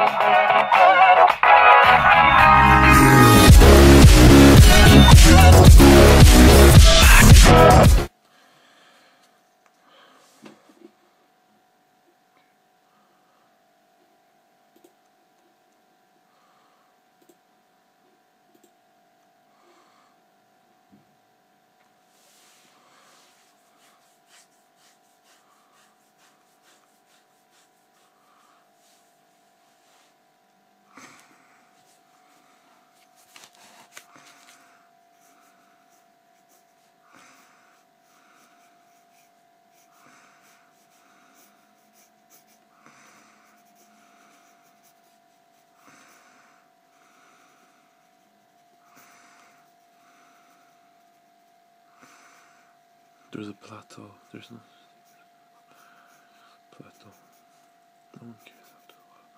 There's a plateau. There's no plateau. No one cares after a while.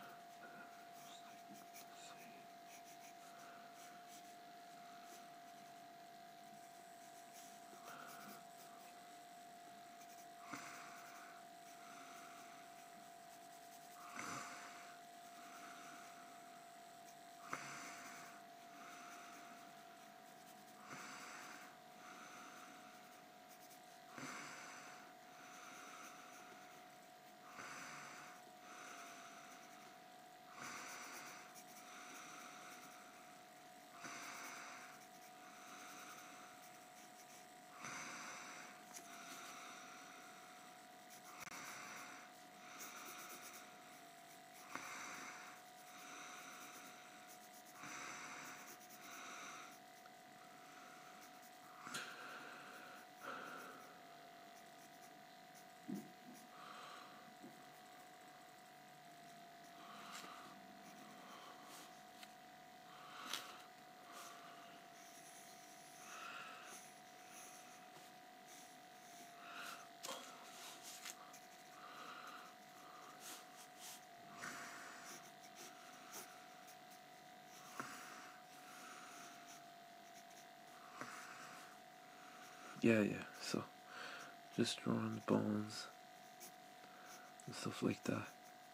Yeah, so just drawing the bones and stuff like that.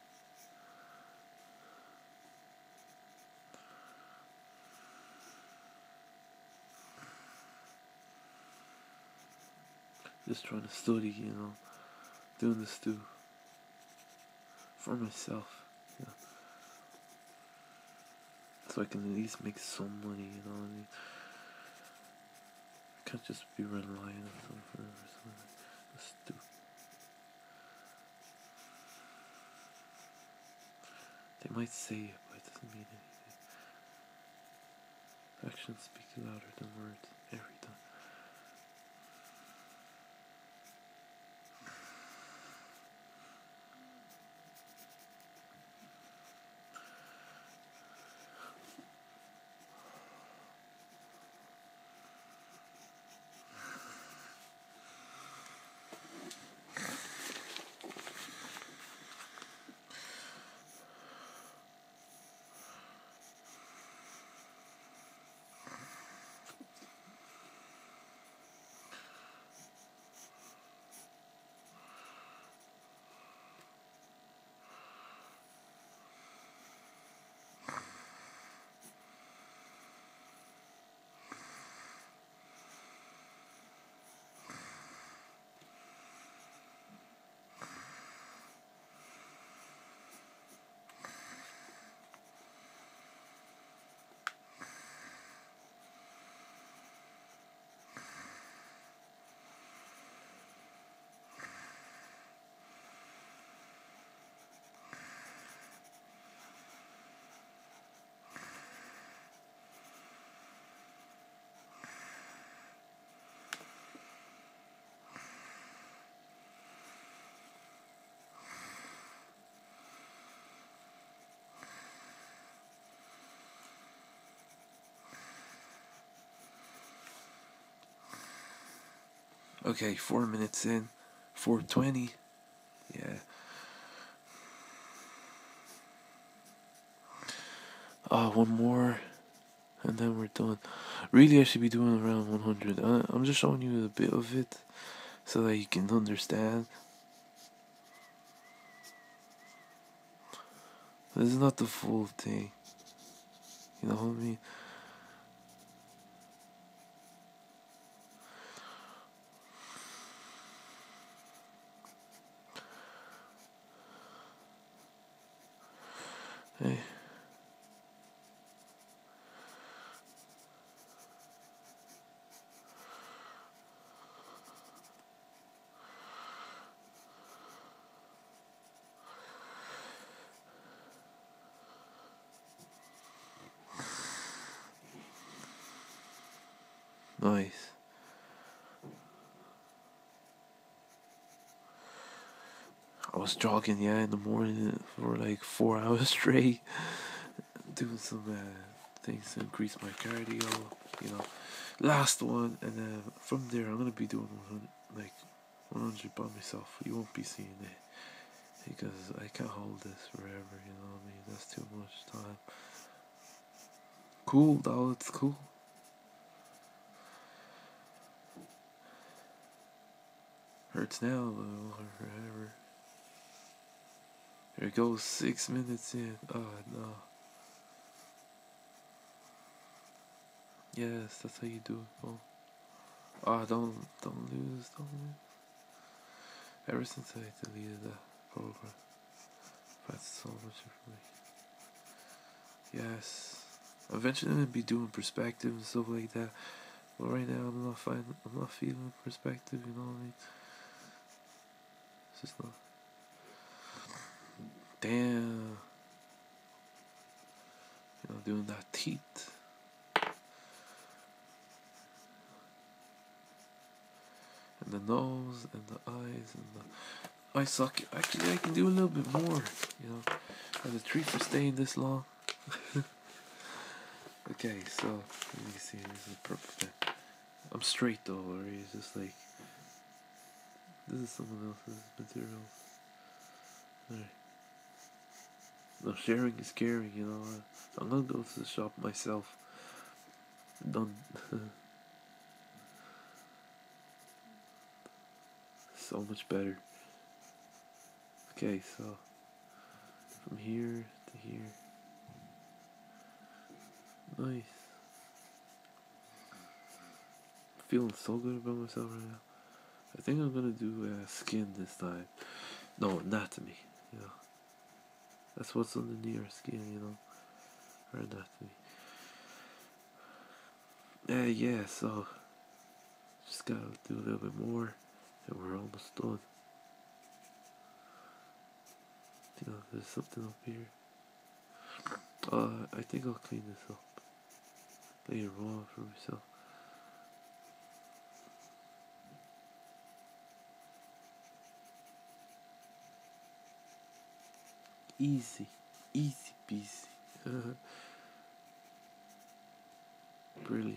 Just trying to study, doing this for myself, so I can at least make some money, I mean? I can't just be relying on someone forever. That's stupid. They might say it, but it doesn't mean anything. Actions speak louder than words every time. Okay, 4 minutes in, 4:20. Yeah. One more, and then we're done. Really, I should be doing around 100. I'm just showing you a bit of it, so that you can understand. This is not the full thing. You know what I mean? Hey. Nice. I was jogging, yeah, in the morning for like 4 hours straight, doing some things to increase my cardio, you know. Last one, and then from there I'm gonna be doing 100 by myself. You won't be seeing it because I can't hold this forever. You know what I mean? That's too much time. Cool, though. It's cool. Hurts now, though, or forever. There it goes, 6 minutes in. Oh no. Yes, that's how you do it. Oh, don't lose. Ever since I deleted that program, I've had so much information. Yes. Eventually I'm gonna be doing perspective and stuff like that. But right now I'm not feeling perspective, you know what I mean? It's just not. Damn. You know, doing that teeth. And the nose and the eyes and the eye socket. Actually I can do a little bit more, you know. And the treat for staying this long. Okay, so let me see, this is perfect. I'm straight though, or it's just like this is someone else's material. Right. No, sharing is caring, you know. I'm gonna go to the shop myself. Done. So much better. Okay, so from here to here. Nice. Feeling so good about myself right now. I think I'm gonna do skin this time. No, anatomy. You know, that's what's underneath our skin. You know, our anatomy. Yeah. So just gotta do a little bit more, and we're almost done. You know, there's something up here. I think I'll clean this up later on for myself. Easy peasy. Brilliant.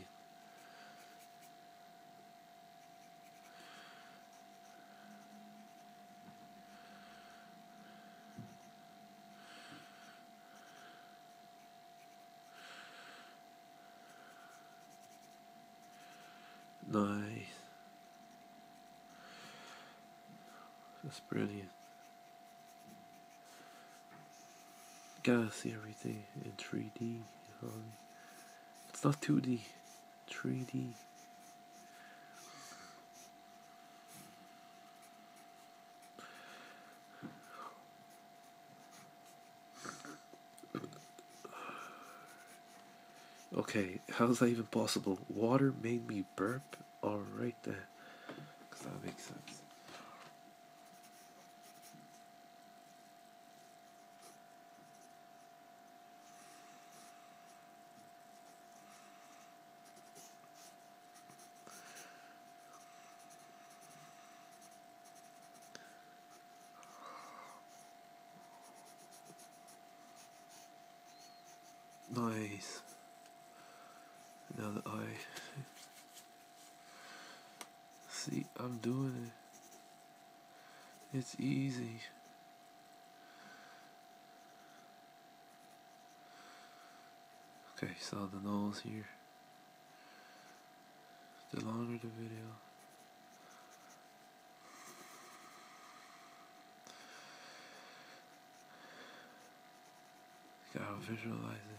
Nice. That's brilliant. Gotta see everything in 3D. You know? It's not 2D, 3D. Okay, how's that even possible? Water made me burp? Alright then. Because that makes sense. Nice. Now the eye. See, I'm doing it. It's easy. Okay, so the nose here. The longer the video. Gotta visualize it.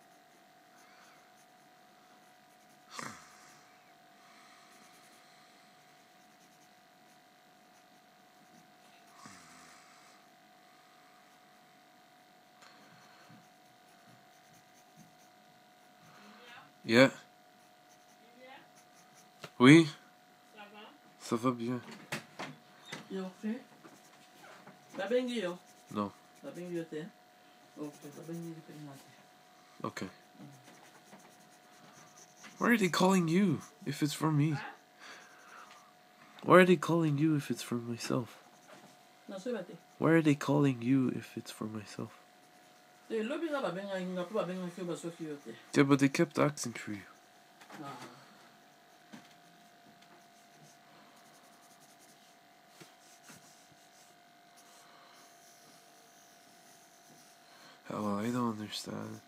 Yeah. Oui. Ça va bien. You okay? Babengi yo? No. Babengi yo te? Okay, babengi yo te mati. Okay. Why are they calling you if it's from me? Why are they calling you if it's from myself? Na so bate. Why are they calling you if it's for myself? Te lobi na babenga inga po babenga kyo baso kyo te. Yeah, but they kept asking for you. Oh, I don't understand.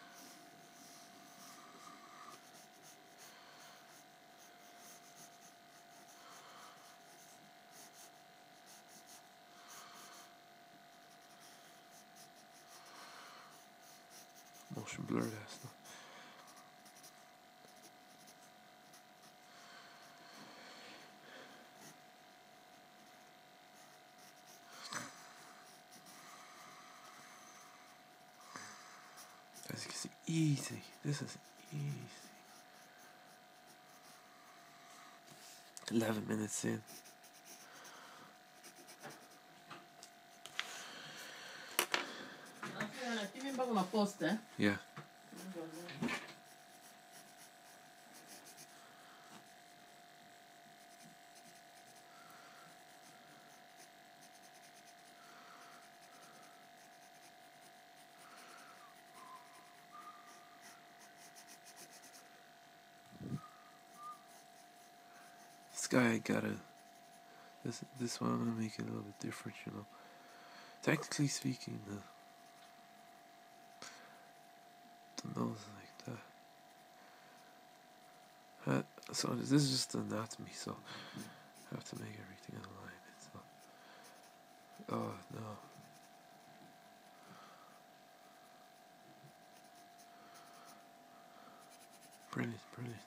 Motion blur that stuff. As you can see, easy. This is easy. 11 minutes in. Even back on a post, eh? Yeah. This guy gotta. This one I'm gonna make it a little bit different, you know. Technically speaking, the nose is like that. So this is just anatomy, so I have to make everything in alignment. So, oh no. Brilliant, brilliant.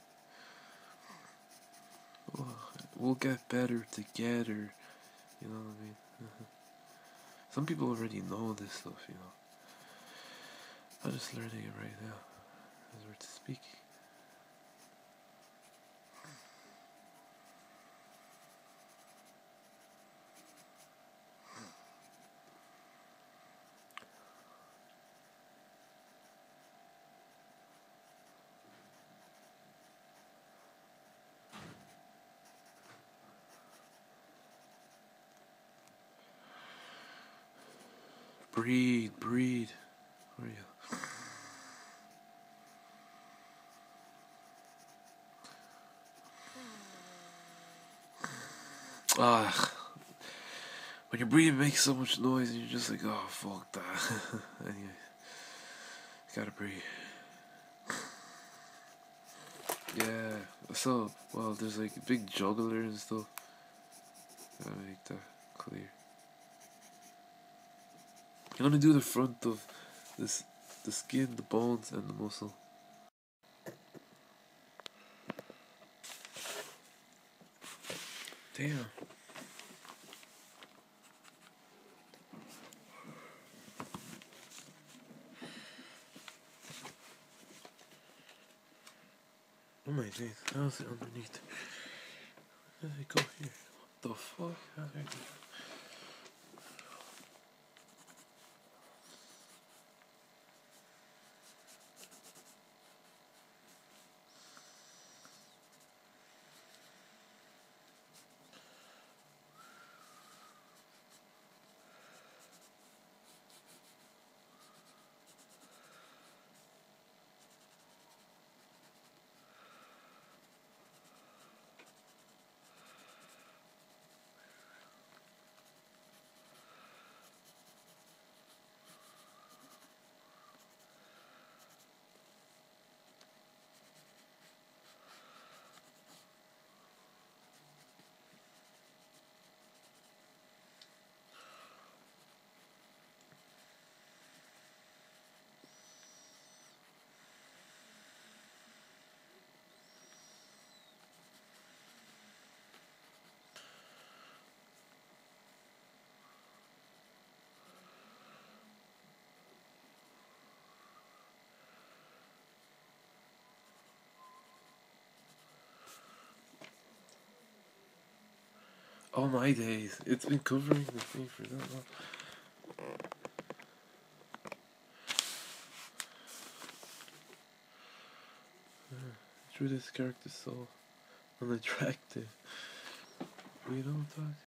We'll get better together. You know what I mean? Some people already know this stuff, you know. I'm just learning it right now as we're speaking. Breathe, breathe. Where are you? Ah, when your breathing makes so much noise and you're just like, oh, fuck that. Anyway, gotta breathe. Yeah, so, well, there's like a big juggler and stuff. Gotta make that clear. I'm gonna do the front of this, the skin, the bones, and the muscle. Damn. Oh my days, how's it underneath? How did it go here? What the fuck? How did it go? All my days. It's been covering the thing for that long. Drew this character so unattractive. We don't talk.